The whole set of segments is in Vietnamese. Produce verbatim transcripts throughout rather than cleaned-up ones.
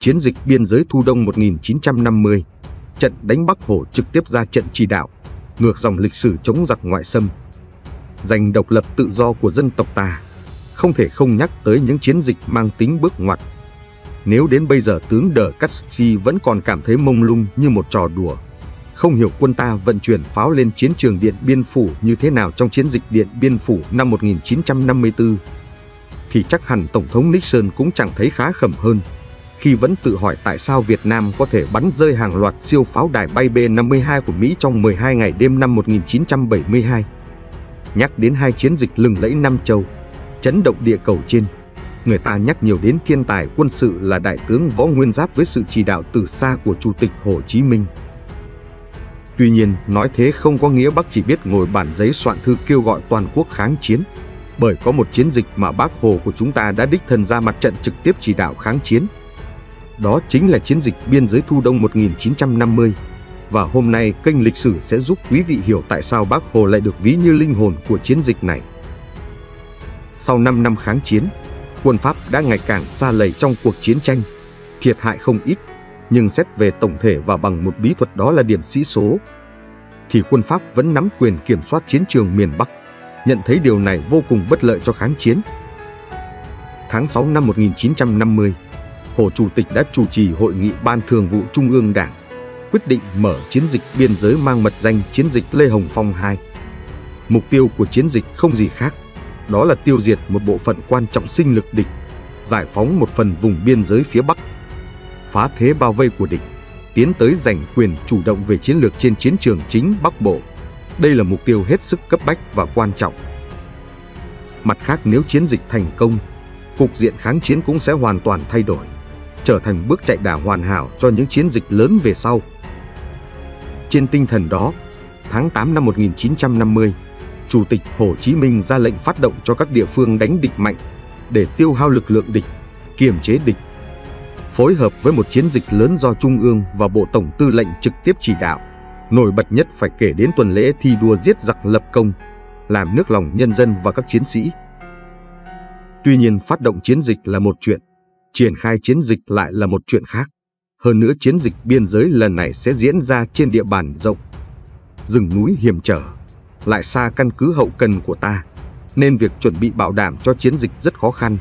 Chiến dịch biên giới Thu Đông một nghìn chín trăm năm mươi, trận đánh Bắc Hồ trực tiếp ra trận chỉ đạo, ngược dòng lịch sử chống giặc ngoại xâm, giành độc lập tự do của dân tộc ta. Không thể không nhắc tới những chiến dịch mang tính bước ngoặt. Nếu đến bây giờ tướng De Castries vẫn còn cảm thấy mông lung như một trò đùa, không hiểu quân ta vận chuyển pháo lên chiến trường Điện Biên Phủ như thế nào trong chiến dịch Điện Biên Phủ năm một nghìn chín trăm năm mươi tư, thì chắc hẳn Tổng thống Nixon cũng chẳng thấy khá khẩm hơn, khi vẫn tự hỏi tại sao Việt Nam có thể bắn rơi hàng loạt siêu pháo đài bay B năm mươi hai của Mỹ trong mười hai ngày đêm năm một nghìn chín trăm bảy mươi hai. Nhắc đến hai chiến dịch lừng lẫy Nam Châu, chấn động địa cầu trên, người ta nhắc nhiều đến thiên tài quân sự là Đại tướng Võ Nguyên Giáp với sự chỉ đạo từ xa của Chủ tịch Hồ Chí Minh. Tuy nhiên, nói thế không có nghĩa Bác chỉ biết ngồi bản giấy soạn thư kêu gọi toàn quốc kháng chiến, bởi có một chiến dịch mà Bác Hồ của chúng ta đã đích thân ra mặt trận trực tiếp chỉ đạo kháng chiến. Đó chính là chiến dịch biên giới Thu Đông một nghìn chín trăm năm mươi, và hôm nay kênh lịch sử sẽ giúp quý vị hiểu tại sao Bác Hồ lại được ví như linh hồn của chiến dịch này. Sau năm năm kháng chiến, quân Pháp đã ngày càng sa lầy trong cuộc chiến tranh, thiệt hại không ít, nhưng xét về tổng thể và bằng một bí thuật đó là điểm sĩ số, thì quân Pháp vẫn nắm quyền kiểm soát chiến trường miền Bắc, nhận thấy điều này vô cùng bất lợi cho kháng chiến. Tháng sáu năm một nghìn chín trăm năm mươi, Hồ Chủ tịch đã chủ trì hội nghị Ban Thường vụ Trung ương Đảng, quyết định mở chiến dịch biên giới mang mật danh Chiến dịch Lê Hồng Phong hai. Mục tiêu của chiến dịch không gì khác, đó là tiêu diệt một bộ phận quan trọng sinh lực địch, giải phóng một phần vùng biên giới phía Bắc, phá thế bao vây của địch, tiến tới giành quyền chủ động về chiến lược trên chiến trường chính Bắc Bộ. Đây là mục tiêu hết sức cấp bách và quan trọng. Mặt khác, nếu chiến dịch thành công, cục diện kháng chiến cũng sẽ hoàn toàn thay đổi, trở thành bước chạy đà hoàn hảo cho những chiến dịch lớn về sau. Trên tinh thần đó, tháng tám năm một nghìn chín trăm năm mươi, Chủ tịch Hồ Chí Minh ra lệnh phát động cho các địa phương đánh địch mạnh để tiêu hao lực lượng địch, kiềm chế địch. Phối hợp với một chiến dịch lớn do Trung ương và Bộ Tổng Tư lệnh trực tiếp chỉ đạo, nổi bật nhất phải kể đến tuần lễ thi đua giết giặc lập công, làm nước lòng nhân dân và các chiến sĩ. Tuy nhiên, phát động chiến dịch là một chuyện, triển khai chiến dịch lại là một chuyện khác. Hơn nữa, chiến dịch biên giới lần này sẽ diễn ra trên địa bàn rộng, rừng núi hiểm trở, lại xa căn cứ hậu cần của ta, nên việc chuẩn bị bảo đảm cho chiến dịch rất khó khăn.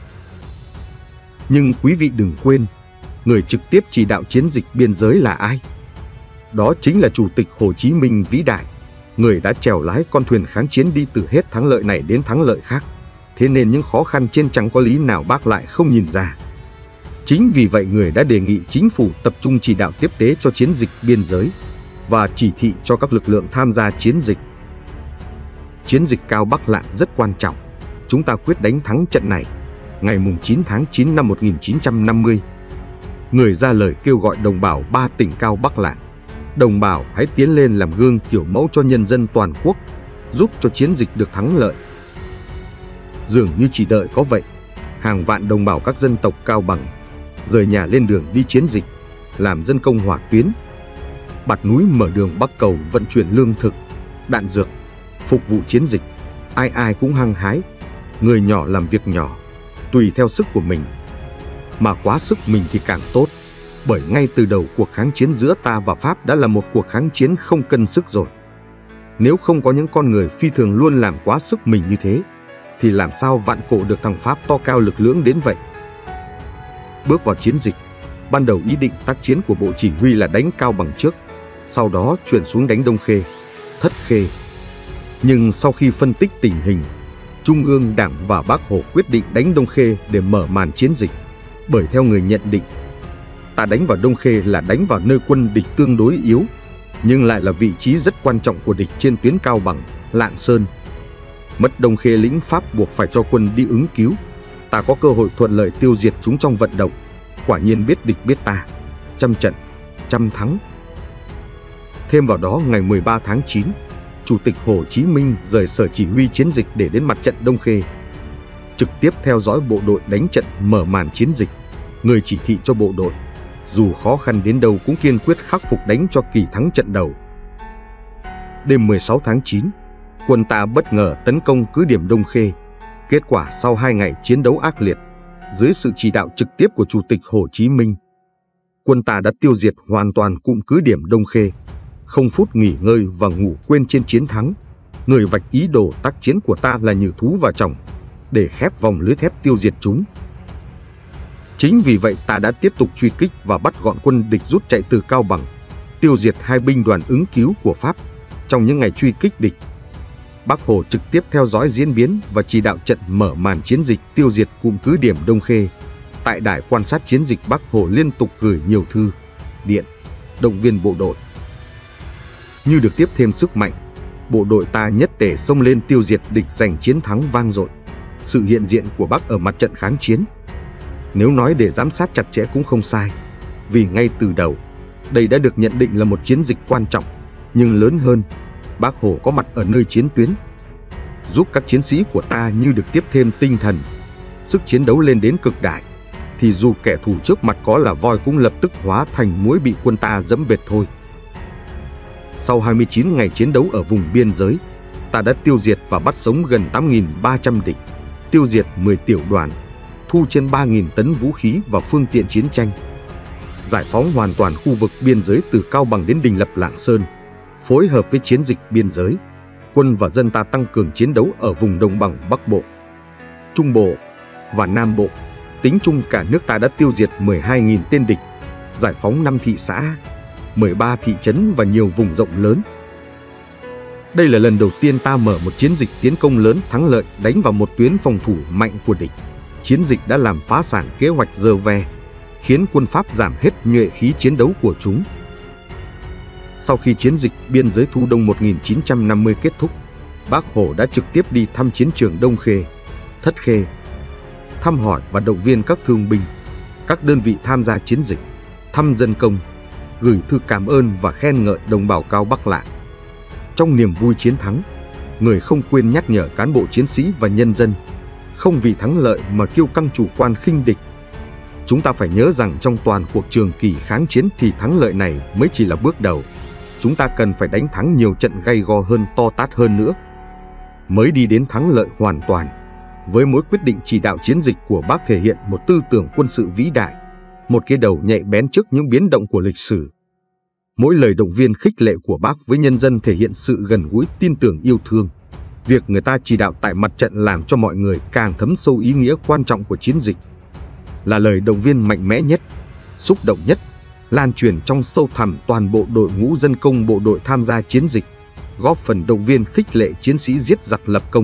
Nhưng quý vị đừng quên, người trực tiếp chỉ đạo chiến dịch biên giới là ai? Đó chính là Chủ tịch Hồ Chí Minh vĩ đại, người đã chèo lái con thuyền kháng chiến đi từ hết thắng lợi này đến thắng lợi khác. Thế nên những khó khăn trên chẳng có lý nào Bác lại không nhìn ra. Chính vì vậy, người đã đề nghị chính phủ tập trung chỉ đạo tiếp tế cho chiến dịch biên giới và chỉ thị cho các lực lượng tham gia chiến dịch. Chiến dịch Cao Bắc Lạng rất quan trọng. Chúng ta quyết đánh thắng trận này. Ngày chín tháng chín năm một nghìn chín trăm năm mươi, người ra lời kêu gọi đồng bào ba tỉnh Cao Bắc Lạng: đồng bào hãy tiến lên làm gương kiểu mẫu cho nhân dân toàn quốc, giúp cho chiến dịch được thắng lợi. Dường như chỉ đợi có vậy, hàng vạn đồng bào các dân tộc Cao Bằng rời nhà lên đường đi chiến dịch, làm dân công hỏa tuyến, bạt núi mở đường bắc cầu vận chuyển lương thực, đạn dược, phục vụ chiến dịch. Ai ai cũng hăng hái, người nhỏ làm việc nhỏ, tùy theo sức của mình. Mà quá sức mình thì càng tốt, bởi ngay từ đầu cuộc kháng chiến giữa ta và Pháp đã là một cuộc kháng chiến không cân sức rồi. Nếu không có những con người phi thường luôn làm quá sức mình như thế, thì làm sao vạn cổ được thằng Pháp to cao lực lưỡng đến vậy? Bước vào chiến dịch, ban đầu ý định tác chiến của Bộ Chỉ huy là đánh Cao Bằng trước, sau đó chuyển xuống đánh Đông Khê, Thất Khê. Nhưng sau khi phân tích tình hình, Trung ương Đảng và Bác Hồ quyết định đánh Đông Khê để mở màn chiến dịch. Bởi theo người nhận định, ta đánh vào Đông Khê là đánh vào nơi quân địch tương đối yếu, nhưng lại là vị trí rất quan trọng của địch trên tuyến Cao Bằng, Lạng Sơn. Mất Đông Khê, lính Pháp buộc phải cho quân đi ứng cứu. Ta có cơ hội thuận lợi tiêu diệt chúng trong vận động. Quả nhiên biết địch biết ta, trăm trận, trăm thắng. Thêm vào đó, ngày mười ba tháng chín, Chủ tịch Hồ Chí Minh rời sở chỉ huy chiến dịch để đến mặt trận Đông Khê, trực tiếp theo dõi bộ đội đánh trận mở màn chiến dịch. Người chỉ thị cho bộ đội, dù khó khăn đến đâu cũng kiên quyết khắc phục đánh cho kỳ thắng trận đầu. Đêm mười sáu tháng chín, quân ta bất ngờ tấn công cứ điểm Đông Khê. Kết quả sau hai ngày chiến đấu ác liệt, dưới sự chỉ đạo trực tiếp của Chủ tịch Hồ Chí Minh, quân ta đã tiêu diệt hoàn toàn cụm cứ điểm Đông Khê, không phút nghỉ ngơi và ngủ quên trên chiến thắng. Người vạch ý đồ tác chiến của ta là Nhử Thú và Trọng, để khép vòng lưới thép tiêu diệt chúng. Chính vì vậy ta đã tiếp tục truy kích và bắt gọn quân địch rút chạy từ Cao Bằng, tiêu diệt hai binh đoàn ứng cứu của Pháp trong những ngày truy kích địch. Bác Hồ trực tiếp theo dõi diễn biến và chỉ đạo trận mở màn chiến dịch tiêu diệt cụm cứ điểm Đông Khê. Tại đài quan sát chiến dịch, Bác Hồ liên tục gửi nhiều thư, điện, động viên bộ đội. Như được tiếp thêm sức mạnh, bộ đội ta nhất tề xông lên tiêu diệt địch, giành chiến thắng vang dội. Sự hiện diện của Bác ở mặt trận kháng chiến, nếu nói để giám sát chặt chẽ cũng không sai, vì ngay từ đầu, đây đã được nhận định là một chiến dịch quan trọng, nhưng lớn hơn, Bác Hồ có mặt ở nơi chiến tuyến, giúp các chiến sĩ của ta như được tiếp thêm tinh thần, sức chiến đấu lên đến cực đại, thì dù kẻ thù trước mặt có là voi cũng lập tức hóa thành muỗi bị quân ta dẫm bệt thôi. Sau hai mươi chín ngày chiến đấu ở vùng biên giới, ta đã tiêu diệt và bắt sống gần tám nghìn ba trăm địch, tiêu diệt mười tiểu đoàn, thu trên ba nghìn tấn vũ khí và phương tiện chiến tranh, giải phóng hoàn toàn khu vực biên giới từ Cao Bằng đến Đình Lập, Lạng Sơn. Phối hợp với chiến dịch biên giới, quân và dân ta tăng cường chiến đấu ở vùng đồng bằng Bắc Bộ, Trung Bộ và Nam Bộ. Tính chung cả nước ta đã tiêu diệt mười hai nghìn tên địch, giải phóng năm thị xã, mười ba thị trấn và nhiều vùng rộng lớn. Đây là lần đầu tiên ta mở một chiến dịch tiến công lớn thắng lợi đánh vào một tuyến phòng thủ mạnh của địch. Chiến dịch đã làm phá sản kế hoạch Giơ Ve, khiến quân Pháp giảm hết nhuệ khí chiến đấu của chúng. Sau khi chiến dịch biên giới Thu Đông một nghìn chín trăm năm mươi kết thúc, Bác Hồ đã trực tiếp đi thăm chiến trường Đông Khê, Thất Khê, thăm hỏi và động viên các thương binh, các đơn vị tham gia chiến dịch, thăm dân công, gửi thư cảm ơn và khen ngợi đồng bào Cao Bắc Lạng. Trong niềm vui chiến thắng, người không quên nhắc nhở cán bộ chiến sĩ và nhân dân, không vì thắng lợi mà kiêu căng chủ quan khinh địch. Chúng ta phải nhớ rằng trong toàn cuộc trường kỳ kháng chiến thì thắng lợi này mới chỉ là bước đầu. Chúng ta cần phải đánh thắng nhiều trận gay go hơn, to tát hơn nữa, mới đi đến thắng lợi hoàn toàn. Với mỗi quyết định chỉ đạo chiến dịch của Bác thể hiện một tư tưởng quân sự vĩ đại, một cái đầu nhạy bén trước những biến động của lịch sử. Mỗi lời động viên khích lệ của Bác với nhân dân thể hiện sự gần gũi, tin tưởng, yêu thương. Việc người ta chỉ đạo tại mặt trận làm cho mọi người càng thấm sâu ý nghĩa quan trọng của chiến dịch, là lời động viên mạnh mẽ nhất, xúc động nhất, lan truyền trong sâu thẳm toàn bộ đội ngũ dân công bộ đội tham gia chiến dịch, góp phần động viên khích lệ chiến sĩ giết giặc lập công.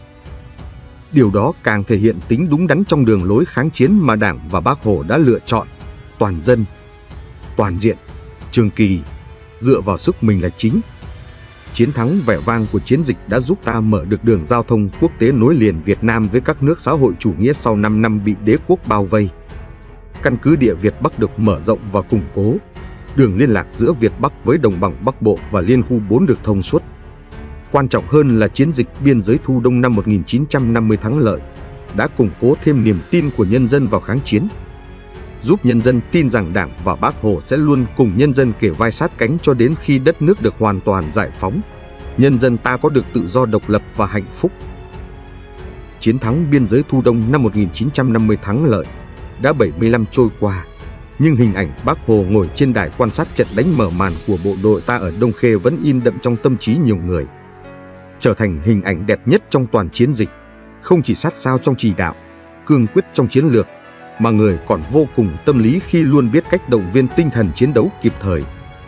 Điều đó càng thể hiện tính đúng đắn trong đường lối kháng chiến mà Đảng và Bác Hồ đã lựa chọn: toàn dân, toàn diện, trường kỳ, dựa vào sức mình là chính. Chiến thắng vẻ vang của chiến dịch đã giúp ta mở được đường giao thông quốc tế nối liền Việt Nam với các nước xã hội chủ nghĩa sau năm năm bị đế quốc bao vây. Căn cứ địa Việt Bắc được mở rộng và củng cố, đường liên lạc giữa Việt Bắc với đồng bằng Bắc Bộ và Liên khu bốn được thông suốt. Quan trọng hơn là chiến dịch biên giới Thu Đông năm một nghìn chín trăm năm mươi thắng lợi đã củng cố thêm niềm tin của nhân dân vào kháng chiến, giúp nhân dân tin rằng Đảng và Bác Hồ sẽ luôn cùng nhân dân kề vai sát cánh cho đến khi đất nước được hoàn toàn giải phóng, nhân dân ta có được tự do, độc lập và hạnh phúc. Chiến thắng biên giới Thu Đông năm một nghìn chín trăm năm mươi thắng lợi đã bảy mươi năm trôi qua, nhưng hình ảnh Bác Hồ ngồi trên đài quan sát trận đánh mở màn của bộ đội ta ở Đông Khê vẫn in đậm trong tâm trí nhiều người, trở thành hình ảnh đẹp nhất trong toàn chiến dịch. Không chỉ sát sao trong chỉ đạo, cương quyết trong chiến lược, mà người còn vô cùng tâm lý khi luôn biết cách động viên tinh thần chiến đấu kịp thời.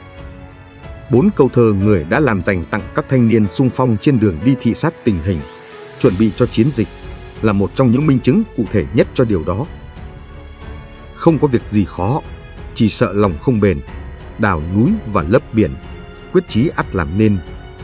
Bốn câu thơ người đã làm dành tặng các thanh niên xung phong trên đường đi thị sát tình hình, chuẩn bị cho chiến dịch, là một trong những minh chứng cụ thể nhất cho điều đó. Không có việc gì khó, chỉ sợ lòng không bền, đào núi và lấp biển, quyết chí ắt làm nên.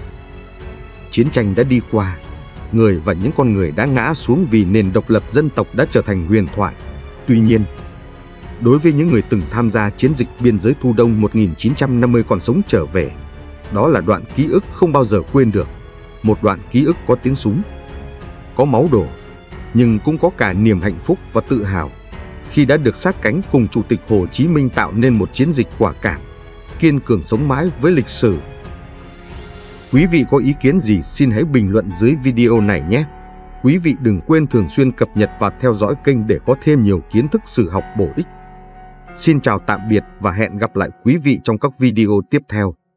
Chiến tranh đã đi qua, người và những con người đã ngã xuống vì nền độc lập dân tộc đã trở thành huyền thoại. Tuy nhiên, đối với những người từng tham gia chiến dịch biên giới Thu Đông một nghìn chín trăm năm mươi còn sống trở về, đó là đoạn ký ức không bao giờ quên được. Một đoạn ký ức có tiếng súng, có máu đổ, nhưng cũng có cả niềm hạnh phúc và tự hào khi đã được sát cánh cùng Chủ tịch Hồ Chí Minh tạo nên một chiến dịch quả cảm, kiên cường sống mãi với lịch sử. Quý vị có ý kiến gì xin hãy bình luận dưới video này nhé! Quý vị đừng quên thường xuyên cập nhật và theo dõi kênh để có thêm nhiều kiến thức sử học bổ ích. Xin chào tạm biệt và hẹn gặp lại quý vị trong các video tiếp theo.